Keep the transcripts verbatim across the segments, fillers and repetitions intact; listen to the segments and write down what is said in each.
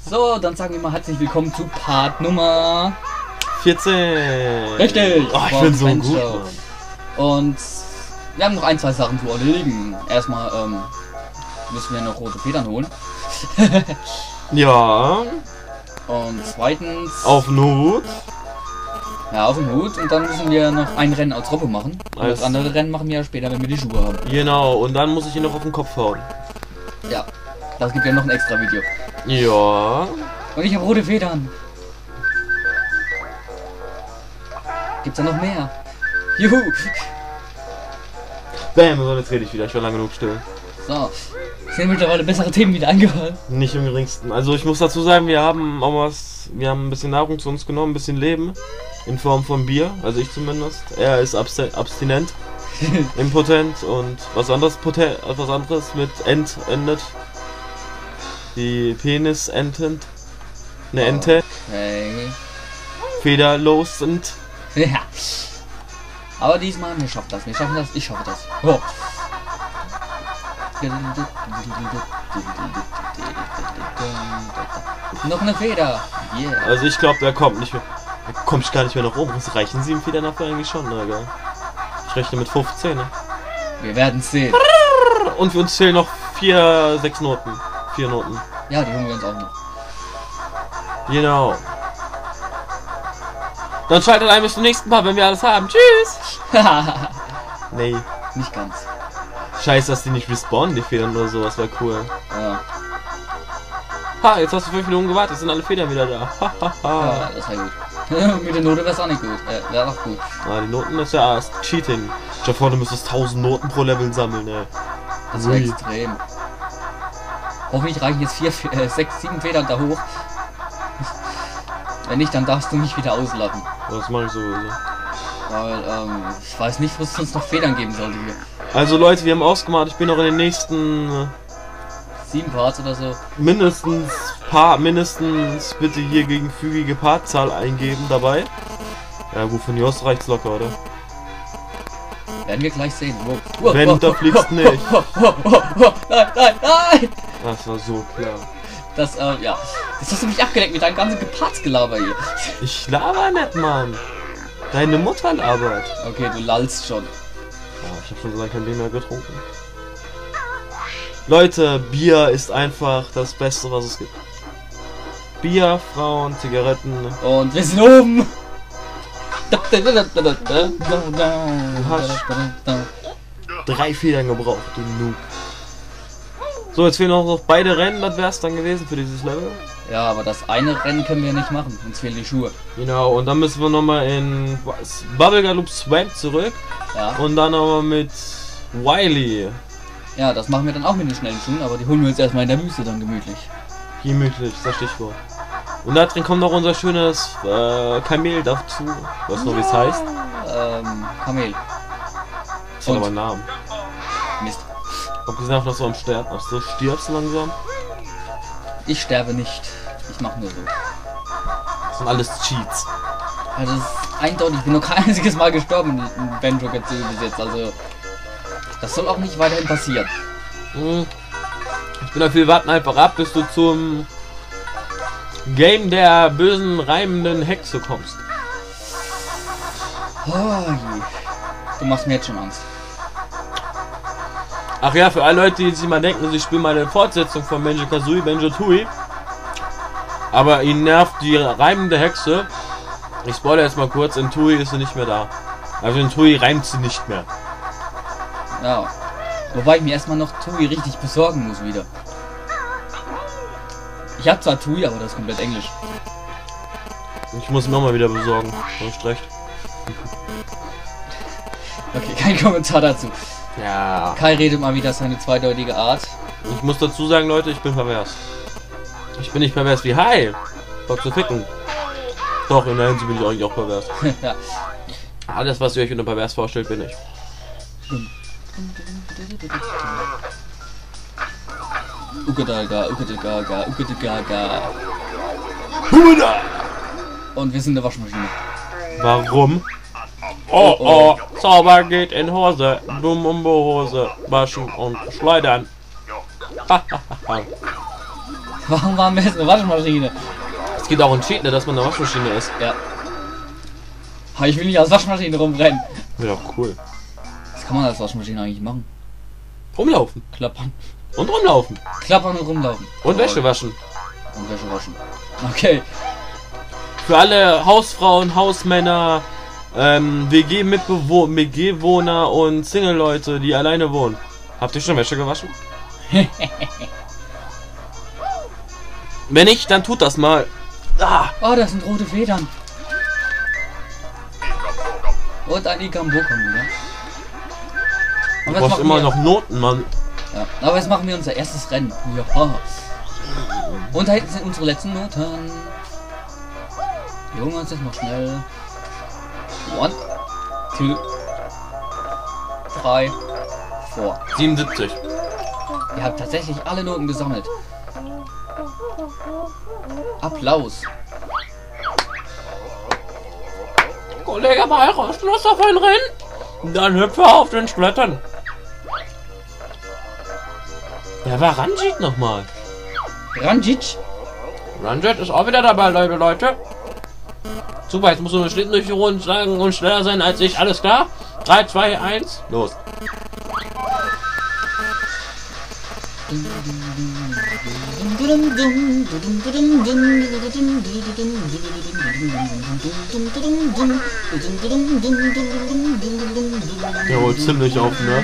So, dann sagen wir mal herzlich willkommen zu Part Nummer vierzehn. Richtig! Oh, ich bin so gut, Mann. Und wir haben noch ein, zwei Sachen zu erledigen. Erstmal ähm, müssen wir noch rote Federn holen. Ja. Und zweitens... Auf den Hut. Ja, auf den Hut. Und dann müssen wir noch ein Rennen als Robbe machen. Und Als das andere Rennen machen wir ja später, wenn wir die Schuhe haben. Genau, und dann muss ich ihn noch auf den Kopf hauen. Ja, das gibt ja noch ein extra Video. Ja. Und ich habe rote Federn. Gibt's da noch mehr? Juhu! Bam, so jetzt rede ich wieder, ich war lange genug still. So, sind mittlerweile bessere Themen wieder angefallen. Nicht im geringsten. Also ich muss dazu sagen, wir haben auch was, wir haben ein bisschen Nahrung zu uns genommen, ein bisschen Leben. In Form von Bier, also ich zumindest. Er ist abst abstinent, impotent und was anderes, poten was anderes mit Ent endet. Die Penis entend. Eine Ente. Okay. Federlosend. Ja. Aber diesmal, wir schaffen das, wir schaffen das, ich schaffe das. Oh. Noch eine Feder. Yeah. Also ich glaube, der kommt nicht mehr. Da komme ich gar nicht mehr nach oben. Was reichen sieben Federn dafür eigentlich schon? Na geil. Ich rechne mit fünfzehn. Ne? Wir werden sehen. Und für uns zählen noch vier, sechs Noten. Vier Noten. Ja, die holen wir uns auch noch. Genau. Dann schaltet ein bis zum nächsten Mal, wenn wir alles haben. Tschüss! Nee. Nicht ganz. Scheiße, dass die nicht respawnen, die Federn oder sowas, wäre cool. Ja. Ha, jetzt hast du fünf Minuten gewartet, sind alle Federn wieder da. Ja, das wäre gut. Mit der Note wäre es auch nicht gut. Äh, wäre auch gut. Ah, die Noten ist ja erst Cheating. Stell dir vor, du müsstest tausend Noten pro Level sammeln, ey. Das wäre extrem. Hoffentlich reichen jetzt vier, äh, sechs, sieben Federn da hoch. Wenn nicht, dann darfst du mich wieder auslachen. Das mache ich sowieso. Weil, ähm, ich weiß nicht, wo es sonst noch Federn geben sollte hier. Also Leute, wir haben ausgemacht, ich bin noch in den nächsten... Sieben Parts oder so. Mindestens paar, mindestens bitte hier gegenfügige Partzahl eingeben dabei. Ja gut, von Jos reicht's locker, oder? Werden wir gleich sehen. Wow. Wow, Wenn wow, du da fliegst, wow, nicht. wow, wow, wow, wow. Nein, nein, nein! Das war so klar. Das, äh, ja. Jetzt hast du mich abgedeckt mit deinem ganzen Gepartsgelaber hier. Ich laber nicht, Mann. Deine Mutter labert. Okay, du lallst schon. Ja, ich hab schon so lange kein Bier mehr getrunken. Leute, Bier ist einfach das Beste, was es gibt. Bier, Frauen, Zigaretten. Und wir sind oben. Du hast drei Federn gebraucht, du Noob. So, jetzt fehlen auch noch beide Rennen, das wär's dann gewesen für dieses Level. Ja, aber das eine Rennen können wir nicht machen, uns fehlen die Schuhe. Genau, und dann müssen wir nochmal in Bubble Galoop Swamp zurück. Ja. Und dann nochmal mit Wily. Ja, das machen wir dann auch mit den schnellen Schuhen, aber die holen wir uns erstmal in der Wüste dann gemütlich. Gemütlich, das Stichwort. Und da drin kommt noch unser schönes äh, Kamel dazu. Weißt du noch, wie es heißt? Ähm, Kamel. Das hat aber einen Namen. Mist. Abgesehen davon, dass du am Sterben ach so stirbst langsam. Ich sterbe nicht. Ich mache nur so. Das sind alles Cheats. Also das ist eindeutig, ich bin noch kein einziges Mal gestorben in Banjo Kazooie bis jetzt, also das soll auch nicht weiterhin passieren. Hm. Ich bin dafür, wir warten einfach ab, bis du zum Game der bösen reimenden Hexe kommst. Oh je. Du machst mir jetzt schon Angst. Ach ja, für alle Leute, die sich mal denken, sie spielen mal eine Fortsetzung von Banjo Kazooie, Banjo Tooie. Aber ihn nervt die reimende Hexe. Ich spoilere jetzt mal kurz, in Tooie ist sie nicht mehr da. Also in Tooie reimt sie nicht mehr. Ja. Wobei ich mir erstmal noch Tui richtig besorgen muss wieder. Ich habe zwar Tui, aber das ist komplett Englisch. Ich muss mir auch mal wieder besorgen. Du hast recht. Okay, kein Kommentar dazu. Ja. Kai redet mal wieder seine zweideutige Art. Ich muss dazu sagen, Leute, ich bin pervers. Ich bin nicht pervers wie Hi. Bock zu ficken. Doch, in der Hinsicht bin ich eigentlich auch pervers. Ja. Alles, was ihr euch unter pervers vorstellt, bin ich. Ukadaga, ukadaga, ukadaga. Und wir sind eine Waschmaschine. Warum? Oh oh, Zauber geht in Hose, Dummumbo Hose, waschen und schleudern. Warum waren wir jetzt eine Waschmaschine? Es geht auch in Cheat, ne, dass man eine Waschmaschine ist. Ja. Aber ich will nicht als Waschmaschine rumrennen. Ja, cool. Was kann man als Waschmaschine eigentlich machen? Rumlaufen. Klappern. Und rumlaufen. Klappern und rumlaufen. Und Wäsche waschen. Und Wäsche waschen. Okay. Für alle Hausfrauen, Hausmänner, ähm, W G-Mitbewohner, W G-Wohner und Single-Leute, die alleine wohnen. Habt ihr schon Wäsche gewaschen? Wenn nicht, dann tut das mal. Ah. Oh, das sind rote Federn. Und ein Ikambokum, ne? Du brauchst immer wir? noch Noten, Mann. Ja, aber jetzt machen wir unser erstes Rennen. Ja. Und da hinten sind unsere letzten Noten. Junge, jetzt noch schnell. One, two, drei, four. siebenundsiebzig. Ihr habt tatsächlich alle Noten gesammelt. Applaus. Kollege Walross, Schluss auf ein Rennen. Dann hüpfe auf den Splittern. Wer war Ranjit nochmal? Ranjit? Ranjit ist auch wieder dabei, Leute, Leute. Super, jetzt musst du einen Schlitten durch die Runde sagen und schneller sein als ich. Alles klar? drei, zwei, eins, los. Der holt ziemlich auf, ne?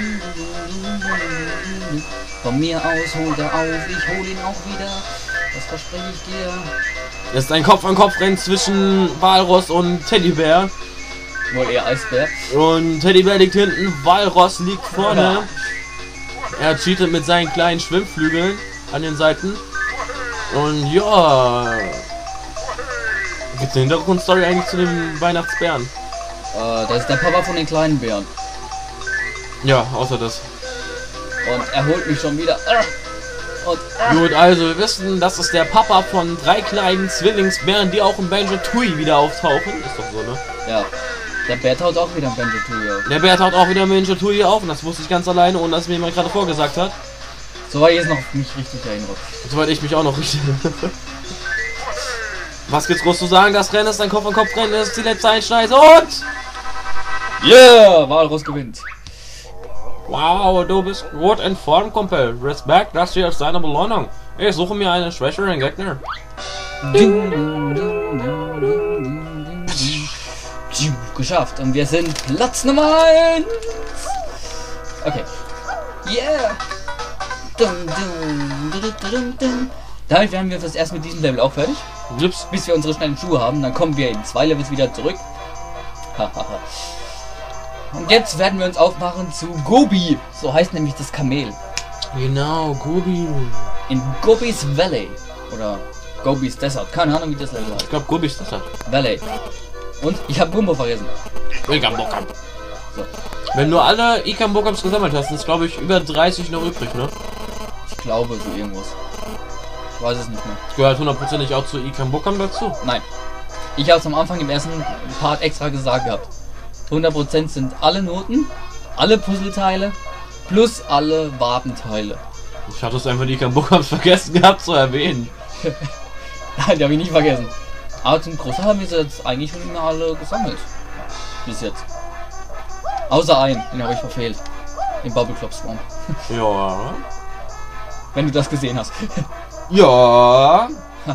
Von mir aus holt er auf, ich hol ihn auch wieder. Das verspreche ich dir. Es ist ein Kopf-an-Kopf-Rennen zwischen Walross und Teddybär. Wohl eher Eisbär. Und Teddybär liegt hinten, Walross liegt vorne. Er cheatet mit seinen kleinen Schwimmflügeln an den Seiten. Und ja. Gibt es eine Hintergrundstory eigentlich zu dem Weihnachtsbären? Äh, das ist der Papa von den kleinen Bären. Ja, außer das. Und er holt mich schon wieder. Und, gut, also wir wissen, das ist der Papa von drei kleinen Zwillingsbären, die auch im Banjo-Tooie wieder auftauchen. Ist doch so, ne? Ja. Der Bär taucht auch wieder im Banjo-Tooie auf. Der Bär taucht auch wieder im Banjo-Tooie auf und das wusste ich ganz alleine, ohne dass mir jemand gerade vorgesagt hat. Soweit ich es noch mich richtig erinnere. Soweit ich mich auch noch richtig Was gibt's groß zu sagen? Das Rennen ist ein Kopf-an-Kopf-Rennen, das ist die letzte Einschneise und... Yeah! Walross gewinnt. Wow, du bist gut in Form, Kumpel. Respekt, das hier ist deine Belohnung. Ich suche mir einen schwächeren Gegner. Geschafft. Und wir sind Platz Nummer eins. Okay. Yeah! Damit werden wir fürs erste mit diesem Level auch fertig. Ups. Bis wir unsere schnellen Schuhe haben. Dann kommen wir in zwei Levels wieder zurück. Und jetzt werden wir uns aufmachen zu Gobi. So heißt nämlich das Kamel. Genau, Gobi. In Gobis Valley. Oder Gobis Desert. Keine Ahnung, wie das Level heißt. Ich glaube, Gobis Desert. Valley. Und ich habe Gumbo vergessen. Ikambokam. So. Wenn du alle Ikambokams gesammelt hast, ist glaube ich über dreißig noch übrig, ne? Ich glaube, so irgendwas. Ich weiß es nicht mehr. Gehört hundertprozentig auch zu Ikambokam dazu? Nein. Ich habe es am Anfang im ersten Part extra gesagt gehabt. hundert Prozent sind alle Noten, alle Puzzleteile, plus alle Wapenteile. Ich hatte es einfach die Ikambokams vergessen gehabt zu erwähnen. Nein, die habe ich nicht vergessen. Aber zum Großteil haben wir sie jetzt eigentlich schon immer alle gesammelt. Bis jetzt. Außer einen, den habe ich verfehlt. Den Bubbleclop Swamp. Ja. Wenn du das gesehen hast. Ja.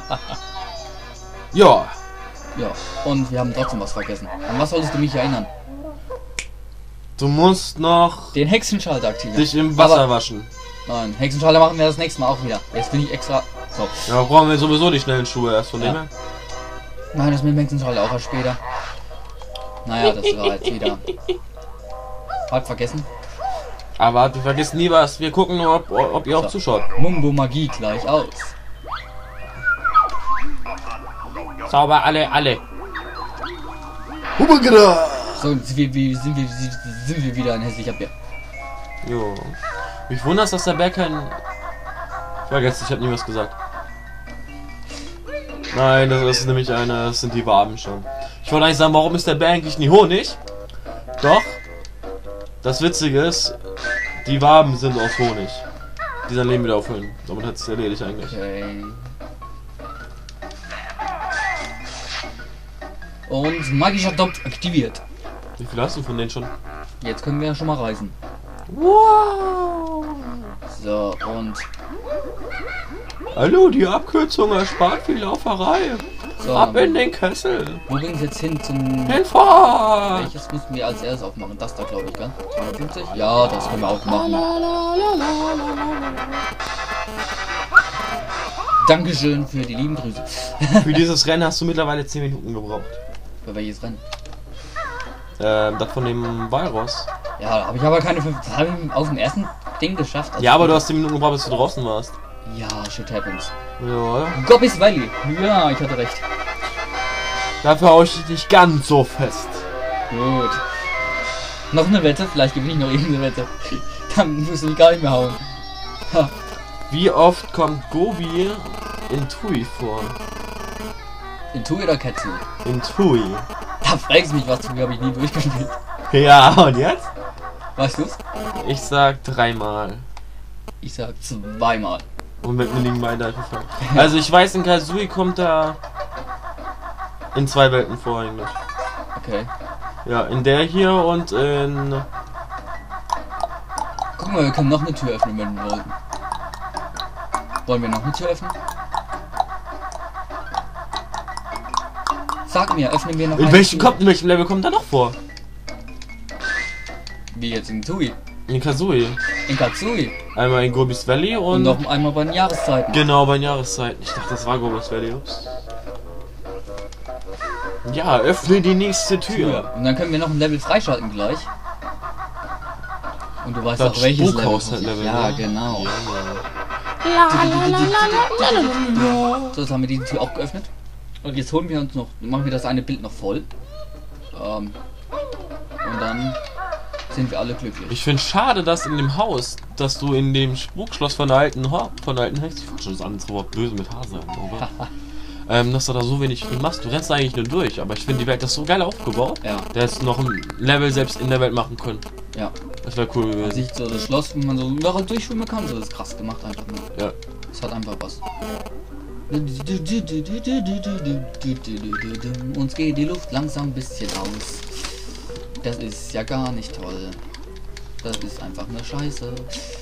Ja. Ja, und wir haben trotzdem was vergessen. An was solltest du mich erinnern? Du musst noch den Hexenschalter aktivieren. dich im Wasser Aber waschen. Nein, Hexenschalter machen wir das nächste Mal auch wieder. Jetzt bin ich extra. So. Ja, brauchen wir sowieso die schnellen Schuhe erst von Ja. dem her. Nein, das mit dem Hexenschalter auch erst später. Naja, das war jetzt wieder. Hab vergessen. Aber wir vergessen nie was. Wir gucken nur, ob, ob ihr auch So. zuschaut. Mumbo Magie gleich aus. Zauber alle, alle. So, wie, wie sind, wir, sind wir wieder ein hässlicher Bär. Jo. Mich wundert, dass der Bär kein... Vergesst, ich habe nie was gesagt. Nein, das ist nämlich eine... Das sind die Waben schon. Ich wollte eigentlich sagen, warum ist der Bär eigentlich nie Honig? Doch. Das Witzige ist, die Waben sind aus Honig. Die sein Leben wieder auffüllen. Damit hat es erledigt eigentlich. Okay. Und magischer Topf aktiviert. Wie viel hast du von denen schon? Jetzt können wir ja schon mal reisen. Wow! So, und Hallo, die Abkürzung erspart viel Lauferei. so, Ab in den Kessel. wo ging es jetzt hin zum... Hinfahrt! Welches müssen wir als erstes aufmachen? Das da, glaube ich, gell? zweihundertfünfzig? Ja, das können wir aufmachen. Dankeschön für die lieben Grüße. Für dieses Rennen hast du mittlerweile zehn Minuten gebraucht. Für welches Rennen? Ähm, das von dem Walross. Ja, da habe ich aber keine fünf. Das habe ich auf dem ersten Ding geschafft. Also Ja, aber du hast zehn Minuten gebraucht, bis du draußen warst. Ja, shit happens. Ja, oder? Gobbys Valley. Ja, ich hatte recht. Dafür hau ich dich nicht ganz so fest. Gut. Noch eine Wette? Vielleicht gewinne ich noch irgendeine Wette. Dann musst du mich gar nicht mehr hauen. Ha. Wie oft kommt Gobi in Tui vor? In Tui oder Ketsu? In Tui. Da fragst du mich was, Tui habe ich nie durchgespielt. Ja, und jetzt? Weißt du's? Ich sag dreimal. Ich sag zweimal. Und mit mir liegen beide eingefallen. Also ich weiß, in Kazooie kommt er in zwei Welten vor eigentlich. Okay. Ja, in der hier und in... Guck mal, wir können noch eine Tür öffnen, wenn wir wollten. Wollen wir noch eine Tür öffnen? Sag mir, öffnen wir noch In eine welchem, Tür? kommt, in welchem Level kommt er noch vor? Wie jetzt in Tui? In Kazooie. In Katsui. Einmal in Gobis Valley und... Und noch einmal bei den Jahreszeiten. Genau, bei den Jahreszeiten. Ich dachte, das war Gobis Valley. Ups. Ja, öffne die nächste Tür. Und dann können wir noch ein Level freischalten gleich. Und du weißt Das auch welches Spukhaus Level. hat Level, Ja, ne? genau. Ja. So, jetzt haben wir diese Tür auch geöffnet. Und jetzt holen wir uns noch, machen wir das eine Bild noch voll. Ähm, und dann sind wir alle glücklich. Ich finde schade, dass in dem Haus, dass du in dem Spukschloss von der alten Ho von der alten Hex, ich wollte schon das andere Wort böse mit Hase an, aber ähm, dass du da so wenig viel machst. Du rennst eigentlich nur durch, aber ich finde die Welt ist so geil aufgebaut. Ja. Der ist noch ein Level selbst in der Welt machen können. Ja. Das wäre cool gewesen. Sieht so das Schloss, wie man so noch durchschwimmen kann, so das ist krass gemacht einfach nur. Ja. Es hat einfach was. Uns geht die Luft langsam ein bisschen aus. Das ist ja gar nicht toll. Das ist einfach eine Scheiße.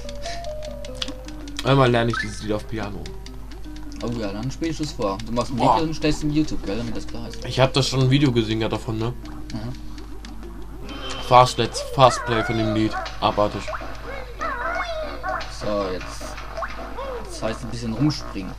Einmal lerne ich dieses Lied auf Piano. Oh ja, dann spielst du es vor. Du machst ein Boah. Video und stellst in YouTube, gell, damit das klar ist. Ich habe da schon ein Video gesehen ja, davon, ne? Mhm. Fast Let's Fast Play von dem Lied. Abartig. So, jetzt. Das heißt ein bisschen rumspringen.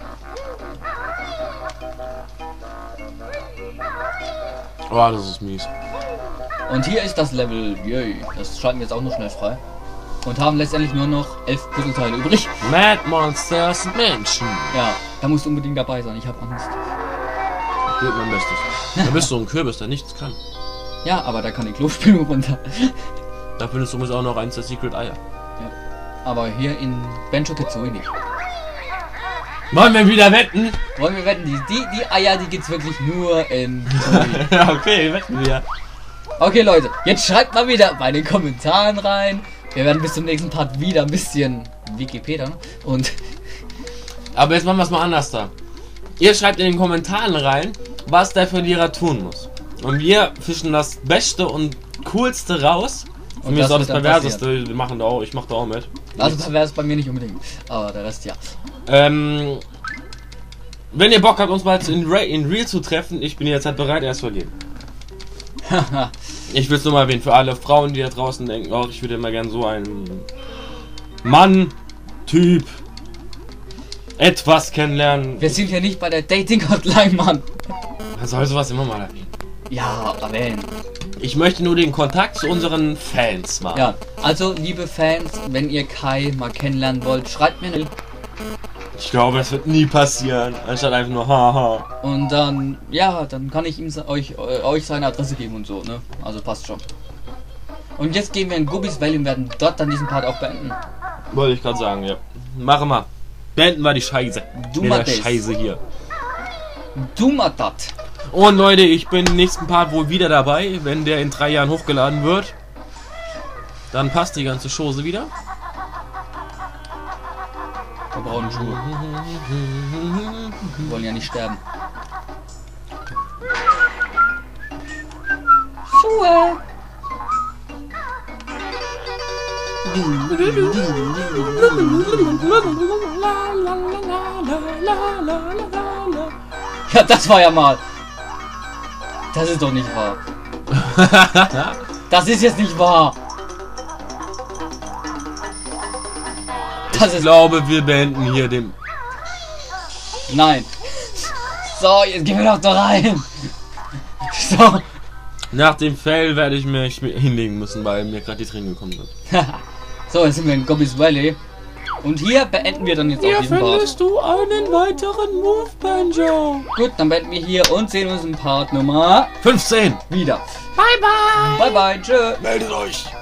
Oh, das ist mies. Und hier ist das Level. Yay. Das schalten wir jetzt auch noch schnell frei. Und haben letztendlich nur noch elf Puzzleteile übrig. Mad Monsters und Menschen. Ja, da musst du unbedingt dabei sein. Ich habe Angst. Ich gebe mein Bestes. Da bist du ein Kürbis, der nichts kann. Ja, aber da kann die Klospülung runter. Da findest du übrigens auch noch eins der Secret Eier. Ja. Aber hier in Banjo Kazooie nicht. Wollen wir wieder wetten? Wollen wir wetten, die, die, die Eier, die gibt's wirklich nur in Kazooie. Ja, okay, wetten wir. Okay, Leute, jetzt schreibt mal wieder bei den Kommentaren rein. Wir werden bis zum nächsten Part wieder ein bisschen Wikipedia und... Aber jetzt machen wir es mal anders da. Ihr schreibt in den Kommentaren rein, was der Verlierer tun muss. Und wir fischen das Beste und Coolste raus. Und Und mir ist das auch das wird dann Perverseste. Wir machen da auch, ich mach da auch mit. Also pervers bei mir nicht unbedingt, aber der Rest ja. Ähm, wenn ihr Bock habt, uns mal in, Re in Real zu treffen, ich bin jetzt bereit, erst vergeben. Ich will es nur mal erwähnen, für alle Frauen, die da draußen denken, oh, ich würde immer gern so einen Mann, Typ, etwas kennenlernen. Wir sind hier nicht bei der Dating-Hotline, Mann. Man soll sowas immer mal erwähnen. Ja, erwähnen. Ich möchte nur den Kontakt zu unseren Fans machen. Ja, also liebe Fans, wenn ihr Kai mal kennenlernen wollt, schreibt mir eine. Ich glaube, das wird nie passieren, anstatt einfach nur haha. Und dann, ja, dann kann ich ihm se- euch, äh, euch seine Adresse geben und so, ne? Also passt schon. Und jetzt gehen wir in Gubis Valley und werden dort dann diesen Part auch beenden. Wollte ich gerade sagen, ja. Machen wir. Beenden wir die Scheiße. Du Mit mal der das. Scheiße hier. Du mal dat. Und Leute, ich bin im nächsten Part wohl wieder dabei, wenn der in drei Jahren hochgeladen wird. Dann passt die ganze Chose wieder. Wir brauchen Schuhe. Wir wollen ja nicht sterben. Ruhe. Ja, das war ja mal. Das ist doch nicht wahr. Das ist jetzt nicht wahr. Das Ich ist glaube, wir beenden hier den... Nein. So, jetzt gehen wir doch da rein. So. Nach dem Fail werde ich mich hinlegen müssen, weil mir gerade die Tränen gekommen sind. So, jetzt sind wir in Gobbys Valley. Und hier beenden wir dann jetzt auch diesen Part. du einen weiteren Move, Banjo. Gut, dann beenden wir hier und sehen uns in Part Nummer fünfzehn. wieder. Bye, bye. Bye, bye. Tschö. Meldet euch.